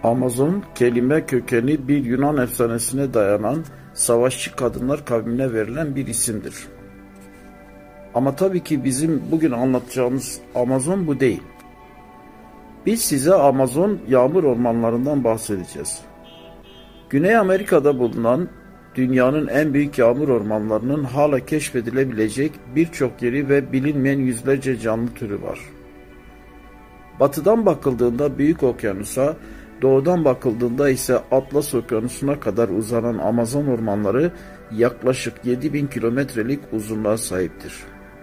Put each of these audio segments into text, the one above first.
Amazon, kelime kökeni bir Yunan efsanesine dayanan savaşçı kadınlar kavmine verilen bir isimdir. Ama tabii ki bizim bugün anlatacağımız Amazon bu değil. Biz size Amazon yağmur ormanlarından bahsedeceğiz. Güney Amerika'da bulunan dünyanın en büyük yağmur ormanlarının hala keşfedilebilecek birçok yeri ve bilinmeyen yüzlerce canlı türü var. Batıdan bakıldığında Büyük Okyanus'a, doğudan bakıldığında ise Atlas Okyanusu'na kadar uzanan Amazon ormanları yaklaşık 7000 kilometrelik uzunluğa sahiptir.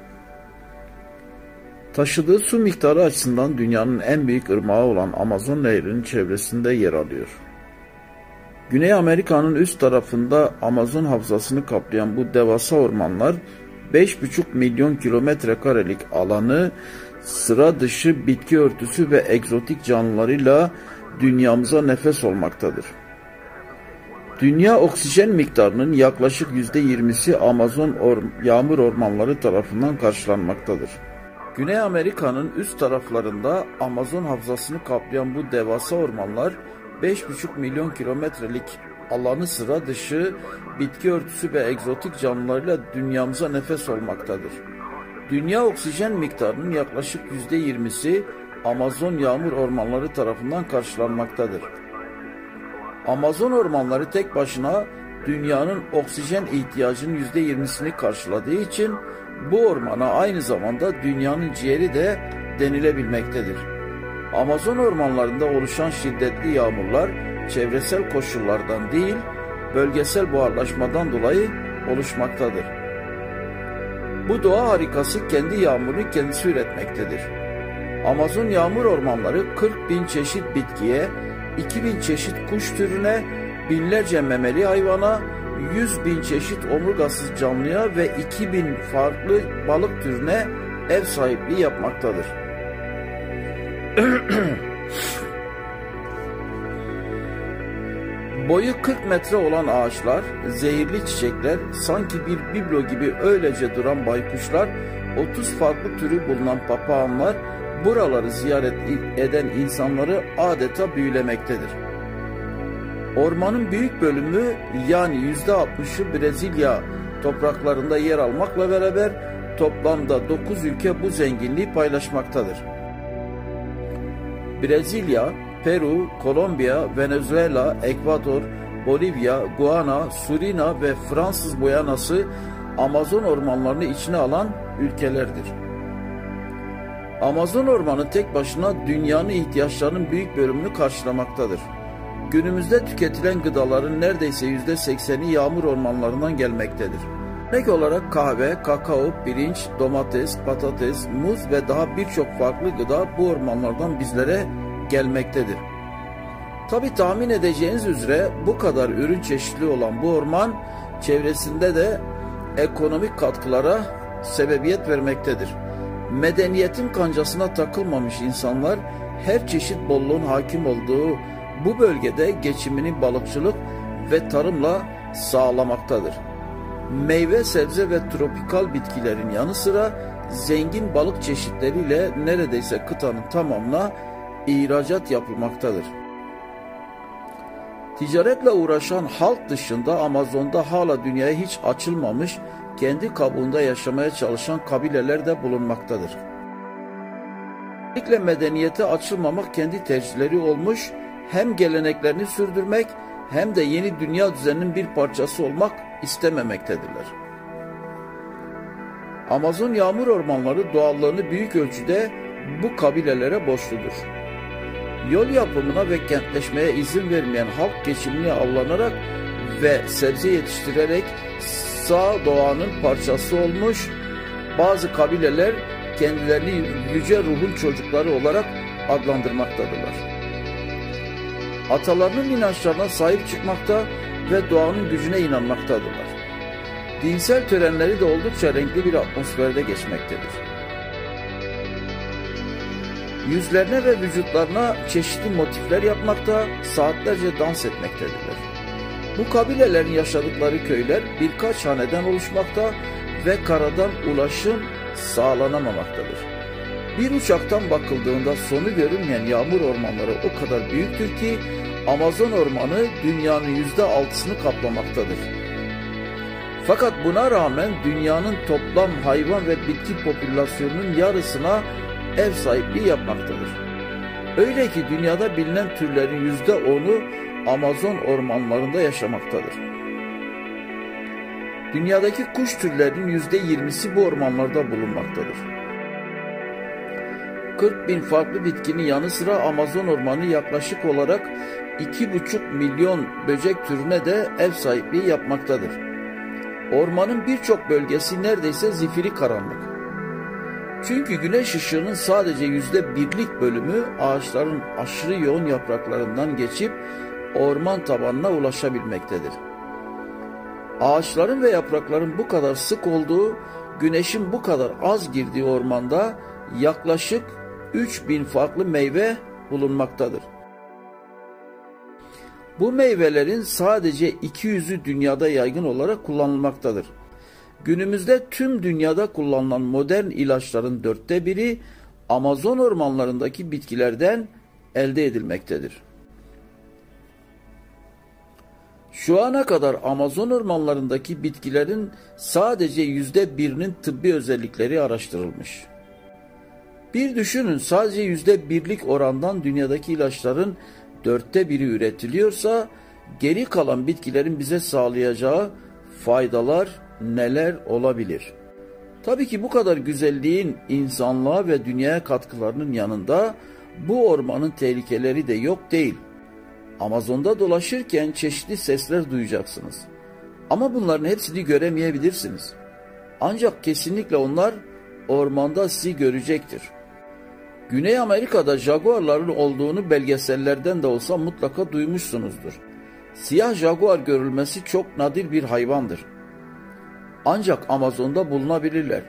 Taşıdığı su miktarı açısından dünyanın en büyük ırmağı olan Amazon Nehri'nin çevresinde yer alıyor. Güney Amerika'nın üst tarafında Amazon havzasını kaplayan bu devasa ormanlar 5,5 milyon kilometre karelik alanı sıra dışı bitki örtüsü ve egzotik canlılarıyla dünyamıza nefes olmaktadır. Dünya oksijen miktarının yaklaşık %20'si Amazon yağmur ormanları tarafından karşılanmaktadır. Güney Amerika'nın üst taraflarında Amazon havzasını kaplayan bu devasa ormanlar 5,5 milyon kilometrelik alanı sıra dışı bitki örtüsü ve egzotik canlılarıyla dünyamıza nefes olmaktadır. Dünya oksijen miktarının yaklaşık %20'si Amazon yağmur ormanları tarafından karşılanmaktadır. Amazon ormanları tek başına dünyanın oksijen ihtiyacının %20'sini karşıladığı için bu ormana aynı zamanda dünyanın ciğeri de denilebilmektedir. Amazon ormanlarında oluşan şiddetli yağmurlar çevresel koşullardan değil, bölgesel buharlaşmadan dolayı oluşmaktadır. Bu doğa harikası kendi yağmurunu kendisi üretmektedir. Amazon yağmur ormanları 40.000 çeşit bitkiye, 2.000 çeşit kuş türüne, binlerce memeli hayvana, 100.000 çeşit omurgasız canlıya ve 2.000 farklı balık türüne ev sahipliği yapmaktadır. Boyu 40 metre olan ağaçlar, zehirli çiçekler, sanki bir biblo gibi öylece duran baykuşlar, 30 farklı türü bulunan papağanlar buraları ziyaret eden insanları adeta büyülemektedir. Ormanın büyük bölümü yani %60'ı Brezilya topraklarında yer almakla beraber toplamda 9 ülke bu zenginliği paylaşmaktadır. Brezilya, Peru, Kolombiya, Venezuela, Ekvador, Bolivya, Guyana, Suriname ve Fransız Guyana'sı Amazon ormanlarını içine alan ülkelerdir. Amazon ormanı tek başına dünyanın ihtiyaçlarının büyük bölümünü karşılamaktadır. Günümüzde tüketilen gıdaların neredeyse %80'i yağmur ormanlarından gelmektedir. Örnek olarak kahve, kakao, pirinç, domates, patates, muz ve daha birçok farklı gıda bu ormanlardan bizlere gelmektedir. Tabi tahmin edeceğiniz üzere bu kadar ürün çeşitli olan bu orman çevresinde de ekonomik katkılara sebebiyet vermektedir. Medeniyetin kancasına takılmamış insanlar her çeşit bolluğun hakim olduğu bu bölgede geçimini balıkçılık ve tarımla sağlamaktadır. Meyve, sebze ve tropikal bitkilerin yanı sıra zengin balık çeşitleriyle neredeyse kıtanın tamamına ihracat yapılmaktadır. Ticaretle uğraşan halk dışında Amazon'da hala dünyaya hiç açılmamış, kendi kabuğunda yaşamaya çalışan kabileler de bulunmaktadır. Özellikle medeniyete açılmamak kendi tercihleri olmuş, hem geleneklerini sürdürmek hem de yeni dünya düzeninin bir parçası olmak istememektedirler. Amazon yağmur ormanları doğallığını büyük ölçüde bu kabilelere borçludur. Yol yapımına ve kentleşmeye izin vermeyen halk geçimini avlanarak ve sebze yetiştirerek sağ doğanın parçası olmuş, bazı kabileler kendilerini yüce ruhun çocukları olarak adlandırmaktadırlar. Atalarının inançlarına sahip çıkmakta ve doğanın gücüne inanmaktadırlar. Dinsel törenleri de oldukça renkli bir atmosferde geçmektedir. Yüzlerine ve vücutlarına çeşitli motifler yapmakta, saatlerce dans etmektedirler. Bu kabilelerin yaşadıkları köyler birkaç haneden oluşmakta ve karadan ulaşım sağlanamamaktadır. Bir uçaktan bakıldığında sonu görünmeyen yağmur ormanları o kadar büyüktür ki Amazon ormanı dünyanın %6'sını kaplamaktadır. Fakat buna rağmen dünyanın toplam hayvan ve bitki popülasyonunun yarısına ev sahipliği yapmaktadır. Öyle ki dünyada bilinen türlerin %10'u Amazon ormanlarında yaşamaktadır. Dünyadaki kuş türlerinin %20'si bu ormanlarda bulunmaktadır. 40.000 farklı bitkinin yanı sıra Amazon ormanı yaklaşık olarak 2,5 milyon böcek türüne de ev sahipliği yapmaktadır. Ormanın birçok bölgesi neredeyse zifiri karanlık. Çünkü güneş ışığının sadece %1'lik bölümü ağaçların aşırı yoğun yapraklarından geçip orman tabanına ulaşabilmektedir. Ağaçların ve yaprakların bu kadar sık olduğu, güneşin bu kadar az girdiği ormanda yaklaşık 3.000 farklı meyve bulunmaktadır. Bu meyvelerin sadece 200'ü dünyada yaygın olarak kullanılmaktadır. Günümüzde tüm dünyada kullanılan modern ilaçların 1/4 Amazon ormanlarındaki bitkilerden elde edilmektedir. Şu ana kadar Amazon ormanlarındaki bitkilerin sadece %1'inin tıbbi özellikleri araştırılmış. Bir düşünün, sadece %1'lik orandan dünyadaki ilaçların 1/4 üretiliyorsa geri kalan bitkilerin bize sağlayacağı faydalar neler olabilir? Tabii ki bu kadar güzelliğin insanlığa ve dünyaya katkılarının yanında bu ormanın tehlikeleri de yok değil. Amazon'da dolaşırken çeşitli sesler duyacaksınız. Ama bunların hepsini göremeyebilirsiniz. Ancak kesinlikle onlar ormanda sizi görecektir. Güney Amerika'da jaguarların olduğunu belgesellerden de olsa mutlaka duymuşsunuzdur. Siyah jaguar görülmesi çok nadir bir hayvandır. Ancak Amazon'da bulunabilirler.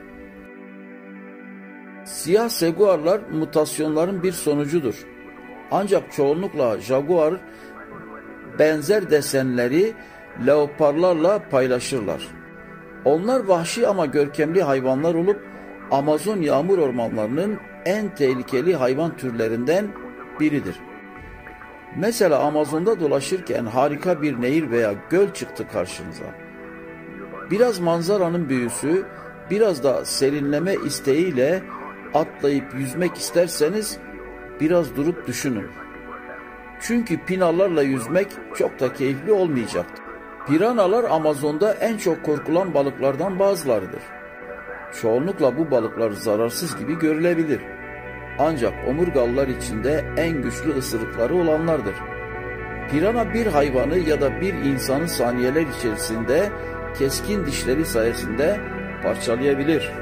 Siyah jaguarlar mutasyonların bir sonucudur. Ancak çoğunlukla jaguar benzer desenleri leoparlarla paylaşırlar. Onlar vahşi ama görkemli hayvanlar olup Amazon yağmur ormanlarının en tehlikeli hayvan türlerinden biridir. Mesela Amazon'da dolaşırken harika bir nehir veya göl çıktı karşınıza. Biraz manzaranın büyüsü, biraz da serinleme isteğiyle atlayıp yüzmek isterseniz biraz durup düşünün. Çünkü pinalarla yüzmek çok da keyifli olmayacaktır. Piranalar Amazon'da en çok korkulan balıklardan bazılarıdır. Çoğunlukla bu balıklar zararsız gibi görülebilir. Ancak omurgalılar içinde en güçlü ısırıkları olanlardır. Pirana bir hayvanı ya da bir insanı saniyeler içerisinde keskin dişleri sayesinde parçalayabilir.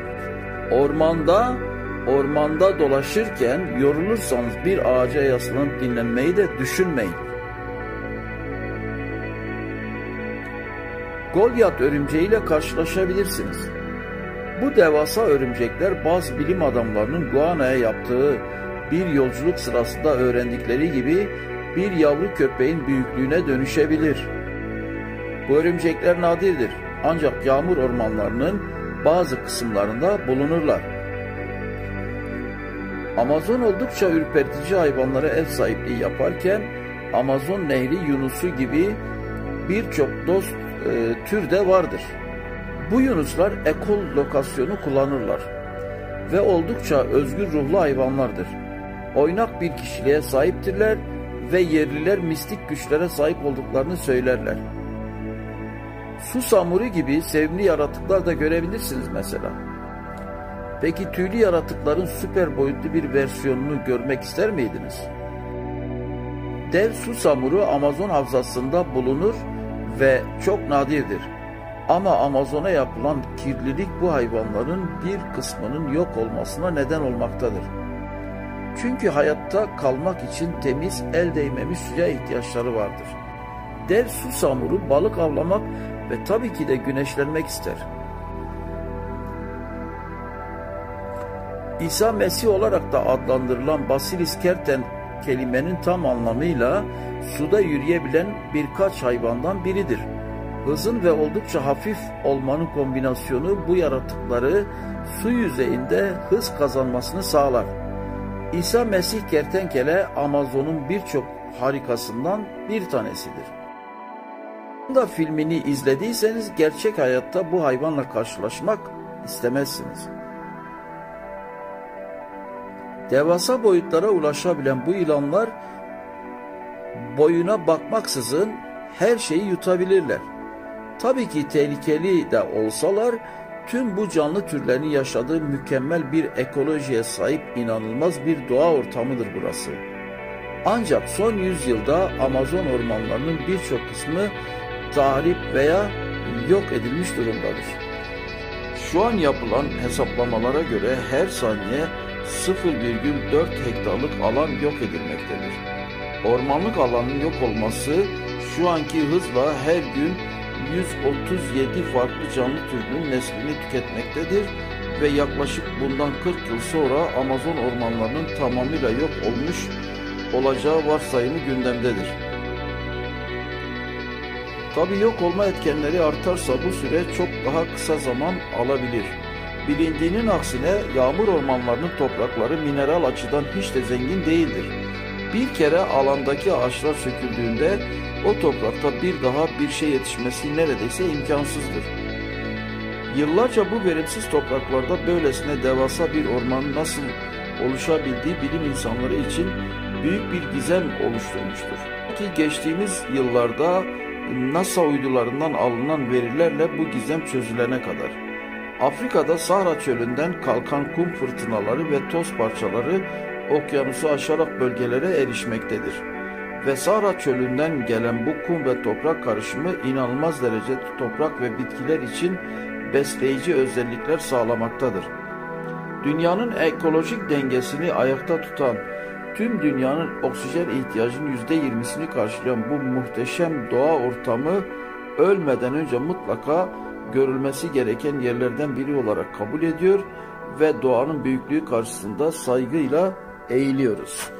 Ormanda dolaşırken yorulursanız bir ağaca yaslanıp dinlenmeyi de düşünmeyin. Golyat örümceğiyle karşılaşabilirsiniz. Bu devasa örümcekler bazı bilim adamlarının Guana'ya yaptığı bir yolculuk sırasında öğrendikleri gibi bir yavru köpeğin büyüklüğüne dönüşebilir. Bu örümcekler nadirdir ancak yağmur ormanlarının bazı kısımlarında bulunurlar. Amazon oldukça ürpertici hayvanlara ev sahipliği yaparken Amazon Nehri yunusu gibi birçok dost tür de vardır. Bu yunuslar ekolokasyonu kullanırlar ve oldukça özgür ruhlu hayvanlardır. Oynak bir kişiliğe sahiptirler ve yerliler mistik güçlere sahip olduklarını söylerler. Susamuru gibi sevimli yaratıklar da görebilirsiniz mesela. Peki tüylü yaratıkların süper boyutlu bir versiyonunu görmek ister miydiniz? Dev susamuru Amazon havzasında bulunur ve çok nadirdir. Ama Amazon'a yapılan kirlilik bu hayvanların bir kısmının yok olmasına neden olmaktadır. Çünkü hayatta kalmak için temiz, el değmemiş suya ihtiyaçları vardır. Dev susamuru balık avlamak ve tabii ki de güneşlenmek ister. İsa Mesih olarak da adlandırılan Basilis kerten kelimenin tam anlamıyla suda yürüyebilen birkaç hayvandan biridir. Hızın ve oldukça hafif olmanın kombinasyonu bu yaratıkları su yüzeyinde hız kazanmasını sağlar. İsa Mesih kertenkele Amazon'un birçok harikasından bir tanesidir. Da filmini izlediyseniz gerçek hayatta bu hayvanla karşılaşmak istemezsiniz. Devasa boyutlara ulaşabilen bu yılanlar boyuna bakmaksızın her şeyi yutabilirler. Tabii ki tehlikeli de olsalar tüm bu canlı türlerinin yaşadığı mükemmel bir ekolojiye sahip inanılmaz bir doğa ortamıdır burası. Ancak son yüzyılda Amazon ormanlarının birçok kısmı tahrip veya yok edilmiş durumdadır. Şu an yapılan hesaplamalara göre her saniye 0,4 hektarlık alan yok edilmektedir. Ormanlık alanın yok olması şu anki hızla her gün 137 farklı canlı türünün neslini tüketmektedir ve yaklaşık bundan 40 yıl sonra Amazon ormanlarının tamamıyla yok olmuş olacağı varsayımı gündemdedir. Tabii yok olma etkenleri artarsa bu süre çok daha kısa zaman alabilir. Bilindiğinin aksine yağmur ormanlarının toprakları mineral açıdan hiç de zengin değildir. Bir kere alandaki ağaçlar söküldüğünde o toprakta bir daha bir şey yetişmesi neredeyse imkansızdır. Yıllarca bu verimsiz topraklarda böylesine devasa bir ormanın nasıl oluşabildiği bilim insanları için büyük bir gizem oluşturmuştur. Ki geçtiğimiz yıllarda NASA uydularından alınan verilerle bu gizem çözülene kadar. Afrika'da Sahra çölünden kalkan kum fırtınaları ve toz parçaları okyanusu aşarak bölgelere erişmektedir. Ve Sahra çölünden gelen bu kum ve toprak karışımı inanılmaz derecede toprak ve bitkiler için besleyici özellikler sağlamaktadır. Dünyanın ekolojik dengesini ayakta tutan, tüm dünyanın oksijen ihtiyacının %20'sini karşılayan bu muhteşem doğa ortamı ölmeden önce mutlaka görülmesi gereken yerlerden biri olarak kabul ediyor ve doğanın büyüklüğü karşısında saygıyla eğiliyoruz.